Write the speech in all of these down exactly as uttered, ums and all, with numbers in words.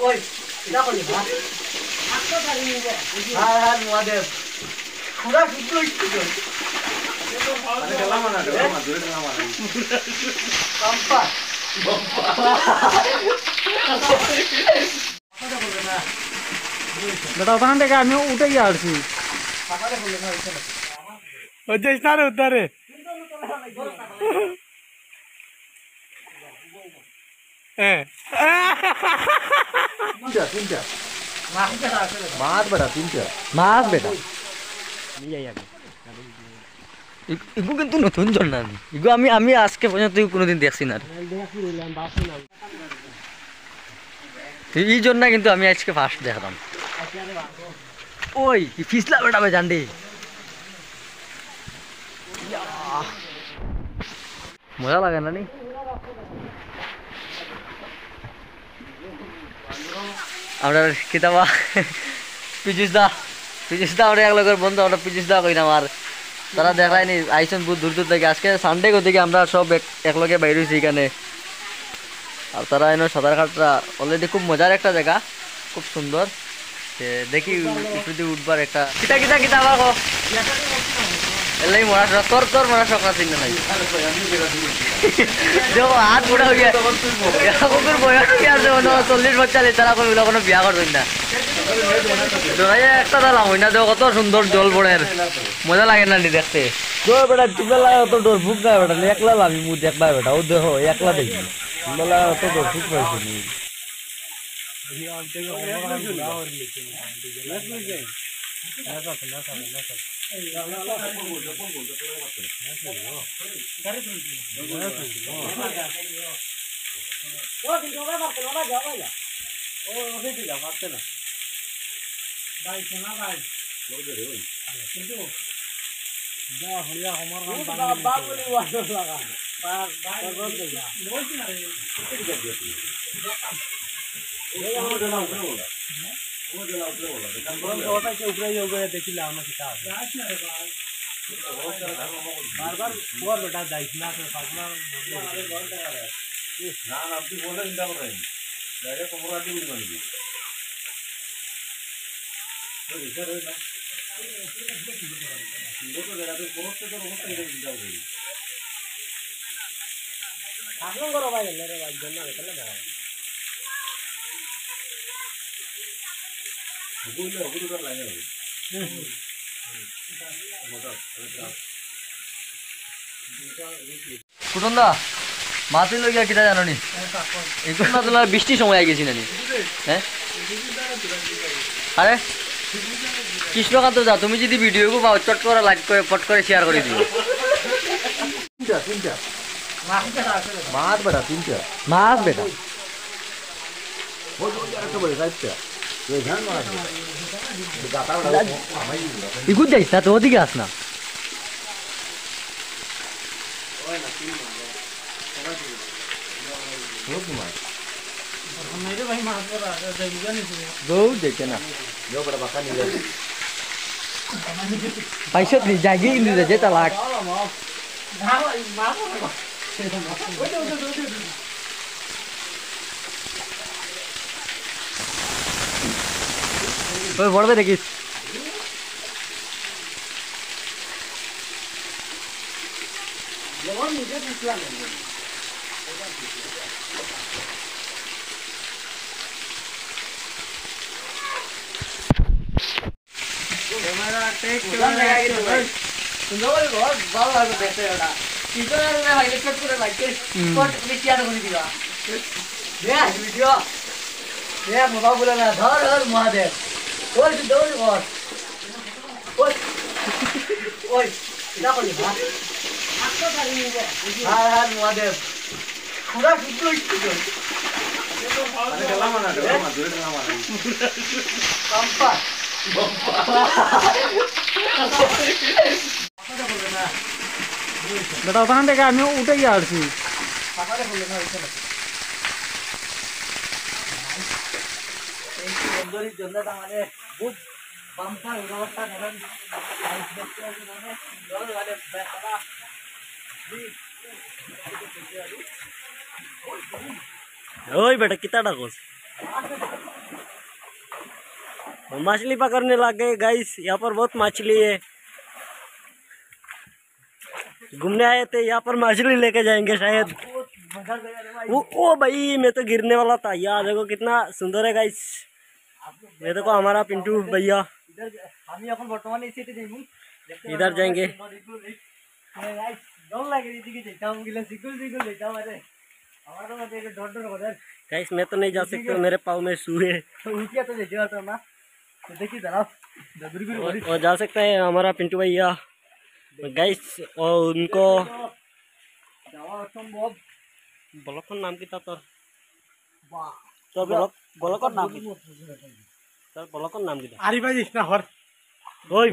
ওই এটা করি না হ্যাঁ হ্যাঁ মহাদেব পুরা শুদ্ধ হইছে আরে গেলাম না গেলাম না দূরে গেলাম না পাম্পা বেটা ওখান থেকে আমি উঠে গিয়ে আসছি উদ্ধারে উদ্ধারে মাছ বেটা তিনটা মাছ বেটা ইগু কিন্তু নতুন ঝর্ণা ইগু আমি আমি আজকে পর্যন্ত কোনোদিন দেখছি না এই জন্য কিন্তু আমি আজকে ফার্স্ট দেখলাম ওই ফিসলা বেটা ভাই জানডি মজা লাগে না নি আমরা কিতাবা পিজুস দা পিজুস দা আমরা এক লগের বন্ধু আমরা পিজুস দা কই না আর তারা দেখায়নি আইসন বহুত দূর দূর থেকে আজকে সানডে থেকে আমরা সব এক লগে বাইরে হয়েছি এখানে আর তারা এনে সাঁতার কাটটা অলরেডি খুব মজার একটা জায়গা খুব সুন্দর দেখি উপরে উঠবার একটা কিতা কিতা কিতা আবার এলাই মরা তোর তোর মরা শখ আছে না নাই দেখো হাত বুড়া হয়ে গেছে কুকুর বয়স কি আছে চল্লিশ বছর তারা কোনো বিয়া করবেন না একটা দালাম হই না দেখো কত সুন্দর জল পড়ে মজা লাগে না দেখতে বেটা তুবেলা অত ডোর ভুক না বেটা একলা লামি মু দেখবা বেটা ও দেখো একলা দেখি তুবেলা অত ডোর ভুক পাইছি কুটন্দা মাছ লই গিয়া কিটা জানো নি এখন না তোমার বৃষ্টির সময় আই গেছি নানি হ্যাঁ আরে কৃষ্ণকান্ত দা তুমি যদি ভিডিও গো পাও চট করে লাইক করে পট করে শেয়ার করে দিও তিনটা তিনটা মাছ বেটা তিনটা মাছ বেটা ইগু যাইস না তো ওদিকে আস না দেখে না পয়সা জায়গা কিন্তু যেটা লাগ ওই বড়বে দেখিস মহাদেব ওই দৌড় কর ওই ওই এটা করি না হ্যাঁ হ্যাঁ মহাদেব পুরা শুদ্ধ হইছে আরে গেলাম না গেলাম না দূরে গেলাম না পাম্পা বেটা ওখান থেকে আমি উঠে গিয়ে আসছি ওই বেটা কিতা ডাকস मछली पकड़ने लग गए गाइस। यहाँ पर बहुत मछली है। घूमने आए थे, यहाँ पर मछली लेके जाएंगे शायद। वो ओ भाई मैं तो गिरने वाला था। यार देखो कितना सुंदर है गाइस। ये देखो हमारा पिंटू भैया। इधर जाएंगे। गाइस मैं तो नहीं जा सकता, मेरे पाँव में शू है। और जा सकता है हमारा पिंटू भैया गाइस। और उनको बलकन नाम की था तो तो बलक बलकन नाम की सर बलकन नाम की था आरी भाई इसना हर ओए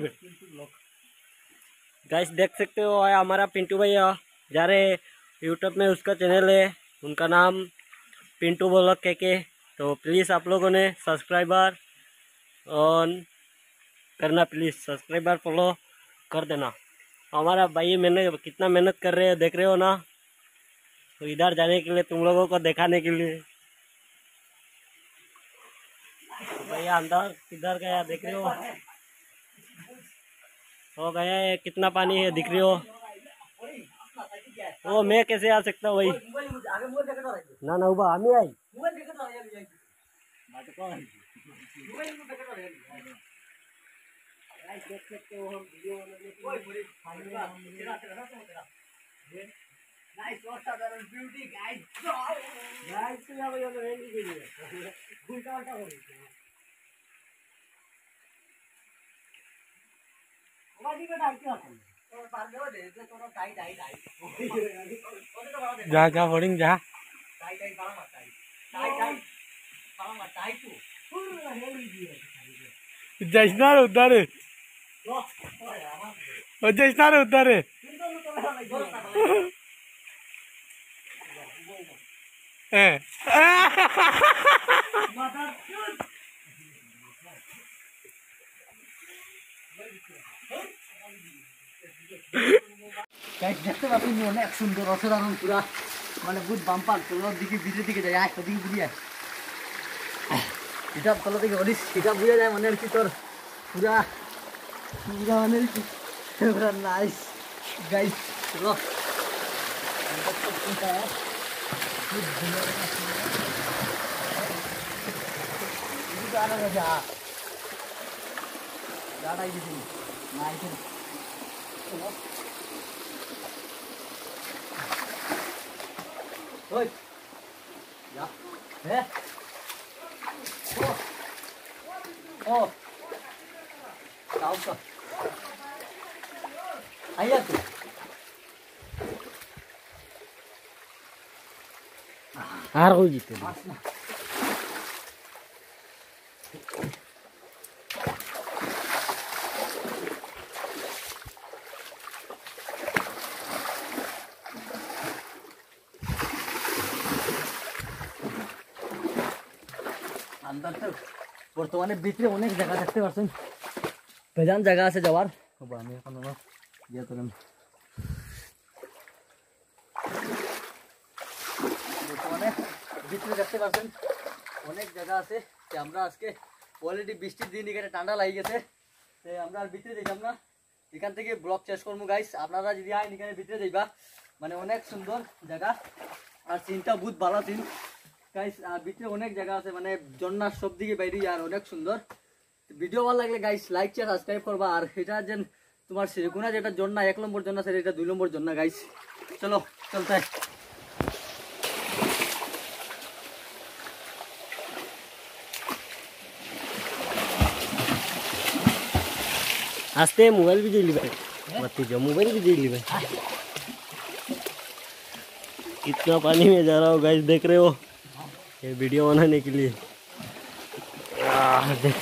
गाइस देख सकते हो हमारा पिंटू भैया जा रहे यूट्यूब में, उसका चैनल है, उनका नाम पिंटू ब्लॉग के के। तो प्लीज़ आप लोगों ने सब्सक्राइबर ऑन करना, प्लीज़ सब्सक्राइबर फॉलो कर देना। हमारा भाई मैंने कितना मेहनत कर रहे हैं देख रहे हो ना। तो इधर जाने के लिए तुम लोगों को दिखाने के लिए भैया अंदर किधर गया देख रहे हो। हो गया है, कितना पानी है दिख रही हो। वो मैं कैसे आ सकता हूँ भाई ना ना उबा हमें आई जा जा बोर्डिंग जा जैसना रे उधर जैसना रे उधर দেখতে পাচ্ছি অনেক সুন্দর অসাধারণ পুরা মানে বুধ বাম্পার তলার দিকে ভিতরের দিকে যায় আয় ওদিকে বুঝিয়ে এটা তলা থেকে অনেক সেটা বুঝে যায় মানে আর কি তোর পুরা পুরা মানে পুরা নাইস গাইস চলো যা দাঁড়াই দিদি nice Oi. Ya. Eh. Oh. Oh. Tahu kah? Ayat tu. Har kau gitu. বর্তমানে ভিতরে অনেক জায়গা দেখতে পাচ্ছেন, বেজান জায়গা আছে যাওয়ার। আমি এখন ইয়ে করেন বর্তমানে ভিতরে দেখতে পাচ্ছেন অনেক জায়গা আছে। আমরা আজকে অলরেডি বৃষ্টির দিন এখানে ঠান্ডা লাগে গেছে, আমরা আর ভিতরে যাইতাম না, এখান থেকে ব্লগ শেষ করবো গাইস। আপনারা যদি আইন এখানে ভিতরে যাইবা মানে অনেক সুন্দর জায়গা আর সিনটা বহুত ভালো সিন গাইস। আর ভিতরে অনেক জায়গা আছে মানে ঝর্ণার সব দিকে বাইরে আর অনেক সুন্দর। ভিডিও ভালো লাগলে গাইস লাইক শেয়ার সাবস্ক্রাইব করবা। আর এটা যে তোমার শ্রীগুনা যেটা ঝর্ণা এক নম্বর ঝর্ণা সেটা এটা দুই নম্বর ঝর্ণা গাইস। চলো চলতে आस्ते मोबाइल भी जी ली भाई मत जो मोबाइल भी जी ली भाई। कितना पानी में जा रहा हो गाइस देख रहे हो ये वीडियो बनाने के लिए। देख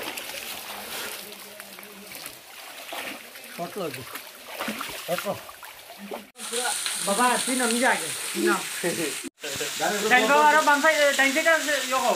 बाबा तीन हम जाके तीन टैंको और बंसा टैंके का योगो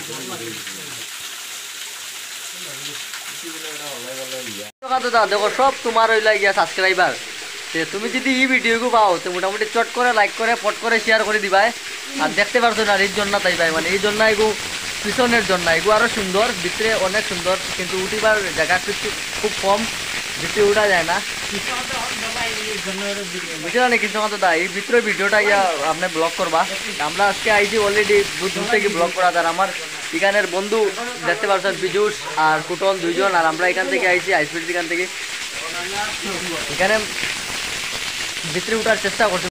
দাদা দেখো সব তোমার ওই লাগিয়া সাবস্ক্রাইবার। তুমি যদি এই ভিডিওকে পাও তো মোটামুটি চট করে লাইক করে ফট করে শেয়ার করে দিবাই। আর দেখতে পারছো না এই জন্য তাই ভাই মানে এই জন্য এগু পিছনের জন্য এগুলো আরও সুন্দর, ভিতরে অনেক সুন্দর, কিন্তু উঠিবার জায়গা কিছু খুব কম, ভিতরে উঠা যায় না। বুঝলে না কৃষ্ণকান্ত দা, এই ভিতরে ভিডিওটা ইয়া আপনি ব্লগ করবা। আমরা আজকে আইছি অলরেডি দূর থেকে ব্লগ করা, তার আমার এখানের বন্ধু দেখতে পাচ্ছেন পীযুষ আর কুটন দুইজন, আর আমরা এখান থেকে আইছি আইসপিড এখান থেকে, এখানে ভিতরে উঠার চেষ্টা করছি।